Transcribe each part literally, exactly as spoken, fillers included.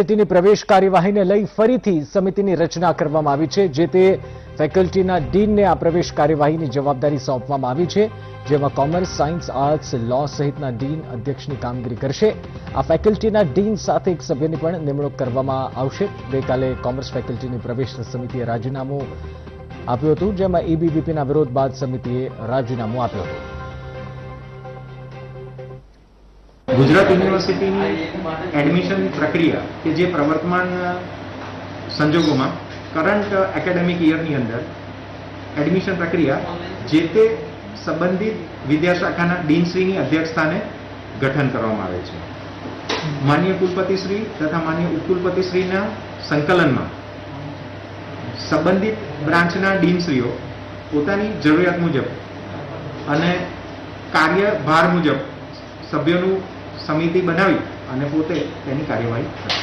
યુનિવર્સિટીની પ્રવેશ કાર્યવાહીને લઈ ફરીથી સમિતિની રચના કરવામાં આવી છે, જે તે ફેકલ્ટીના ડીનને આ પ્રવેશ કાર્યવાહીની જવાબદારી સોંપવામાં આવી છે, જેમાં કોમર્સ, સાયન્સ, આર્ટ્સ, લો સહિતના ડીન અધ્યક્ષની કામગીરી કરશે। આ ફેકલ્ટીના ડીન સાથે એક સભ્યની પણ નિમણૂક કરવામાં આવશે। ગઈકાલે કોમર્સ ફેકલ્ટીની પ્રવેશ સમિતિએ રાજીનામું આપ્યું હતું, જેમાં એબીવીપીના વિરોધ બાદ સમિતિએ રાજીનામું આપ્યું હતું। गुजरात यूनिवर्सिटी एडमिशन प्रक्रिया के जे प्रवर्तमान संजोगों में करंट एकेडमिक ईयर नी अंदर एडमिशन प्रक्रिया जेते संबंधित विद्याशाखाना डीनश्री नी अध्यक्षस्थाने गठन करवामां आवे छे। माननीय कुलपतिश्री तथा माननीय उपकुलपतिश्रीना संकलનમાં संबंधित ब्रांचना डीनश्रीओ पोतानी जरूरियात मुजब अने कार्यभार मुजब सभ्योનું समिति बनावी અને પોતે તેની કાર્યવાહી કરે।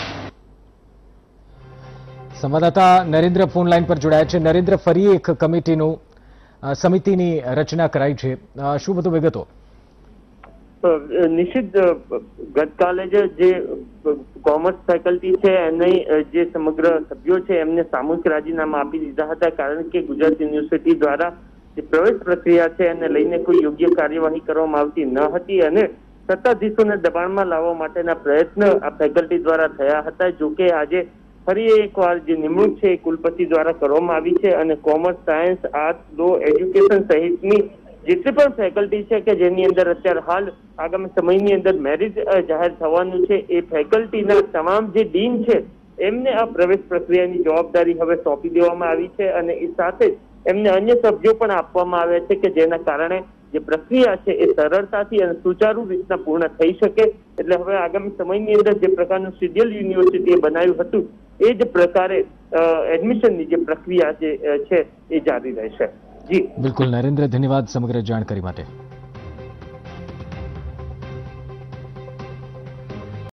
સંવાદદાતા નરેન્દ્ર ફોન લાઈન પર જોડાયા છે। નરેન્દ્ર, ફરી એક કમિટીનું સમિતિની રચના કરાઈ છે, શું બધું વિગતો? નિશ્ચિત ગતકાલે જે કોમર્સ ફેકલ્ટી છે એની જે સમગ્ર સભ્યો છે એમને સામૂહિક રાજીનામા આપી દીધા હતા, કારણ કે ગુજરાત યુનિવર્સિટી દ્વારા જે પ્રવેશ પ્રક્રિયા છે એને લઈને કોઈ યોગ્ય કાર્યવાહી કરવામાં આવતી ન હતી અને સત્તાધીશોને દબાણમાં લાવવા માટેના પ્રયત્ન આ ફેકલ્ટી દ્વારા થયા હતા। જો કે આજે ફરી એકવાર જે નિમણૂક છે એ કુલપતિ દ્વારા કરવામાં આવી છે અને commerce, science, arts, law, education સહિતની જેટલી પણ ફેકલ્ટી છે કે જેની અંદર અત્યારે હાલ આગામી સમયની અંદર મેરિટ જાહેર થવાનું છે, એ ફેકલ્ટીના તમામ જે ડીન છે એમને આ પ્રવેશ પ્રક્રિયાની જવાબદારી હવે સોંપી દેવામાં આવી છે અને એ સાથે જ એમને અન્ય સભ્યો પણ આપવામાં આવ્યા છે કે જેના કારણે જે પ્રક્રિયા છે એ સરળતાથી અને સુચારુ રીતના પૂર્ણ થઈ શકે। એટલે હવે આગામી સમયની અંદર જે પ્રકારનું શેડ્યુલ યુનિવર્સિટીએ બનાવ્યું હતું એ જ પ્રકારે એડમિશનની જે પ્રક્રિયા જે છે એ જારી રહેશે। જી બિલકુલ નરેન્દ્ર, ધન્યવાદ સમગ્ર જાણકારી માટે।